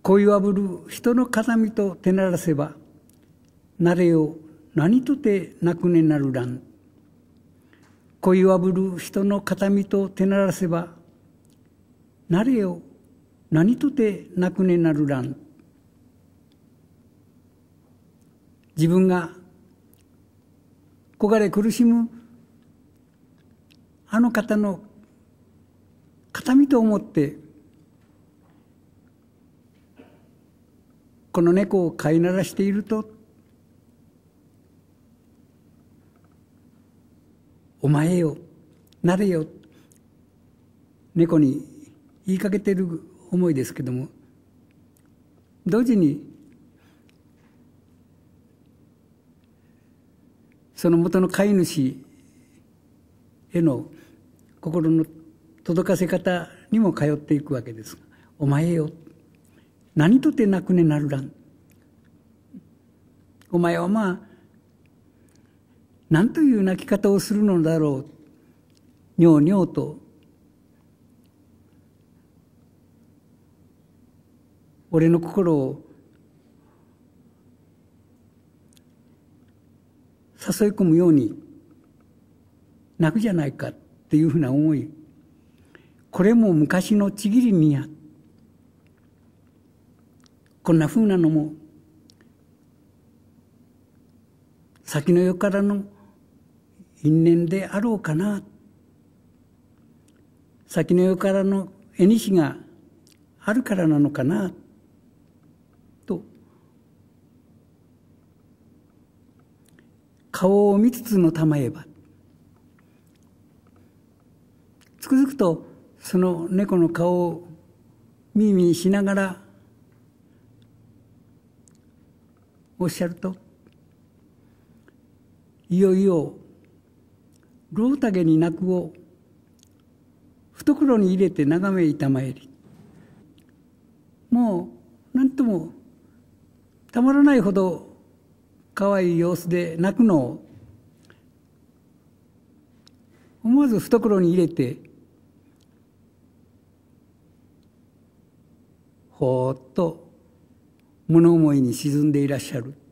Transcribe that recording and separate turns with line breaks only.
恋はぶる人の形見と手ならせば、なれよ何とて泣くねなるらん。恋はぶる人の形見と手ならせば、なれよ何とて泣くねなるらん。自分が焦れ苦しむあの方の形見と思って、この猫を飼いならしていると、お前よ、なれよ、猫に言いかけている思いですけども、同時にその元の飼い主への心の届かせ方にも通っていくわけです。お前よ、何とて泣くねなるらん。お前は何という泣き方をするのだろう。にょうにょうと俺の心を誘い込むように泣くじゃないかっていうふうな思い。これも昔のちぎりにや、こんなふうなのも先の世からの因縁であろうかな。先の世からの縁があるからなのかなと、顔を見つつのたまえば、つくづくとその猫の顔を耳にしながらおっしゃると、いよいよろうたげに泣くを懐に入れて眺めいたまえり、もう何ともたまらないほど可愛い様子で泣くのを思わず懐に入れて、ほーっと物思いに沈んでいらっしゃる。